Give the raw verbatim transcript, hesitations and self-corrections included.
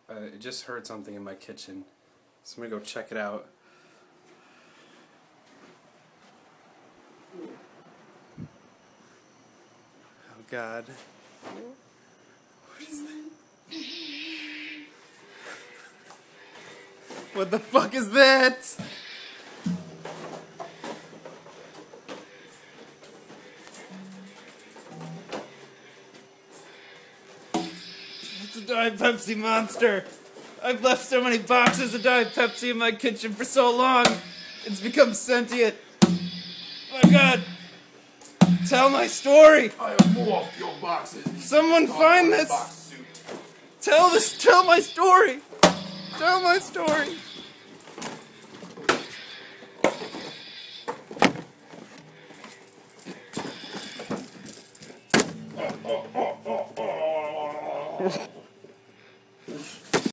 Uh, it just heard something in my kitchen. So I'm gonna go check it out. Oh God. What is that? What the fuck is that? It's a Diet Pepsi monster. I've left so many boxes of Diet Pepsi in my kitchen for so long. It's become sentient. My God. Tell my story. I have morphed your boxes. Someone find this. Tell this. Tell my story. Tell my story.